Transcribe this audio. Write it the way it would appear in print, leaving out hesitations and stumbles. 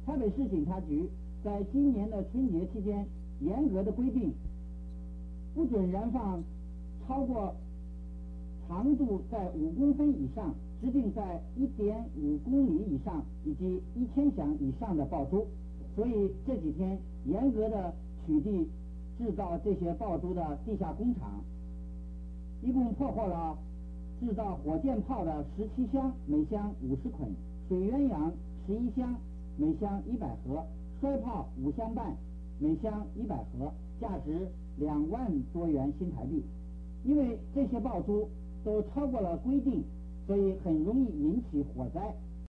台北市警察局在今年的春节期间严格的规定，不准燃放超过长度在5公分以上、直径在1.5公里以上以及1000响以上的爆珠。所以这几天严格的取缔制造这些爆珠的地下工厂，一共破获了制造火箭炮的17箱，每箱50捆；水鸳鸯11箱，每箱100盒；摔炮5箱半，每箱100盒，价值2万多元新台币。因为这些爆珠都超过了规定，所以很容易引起火灾。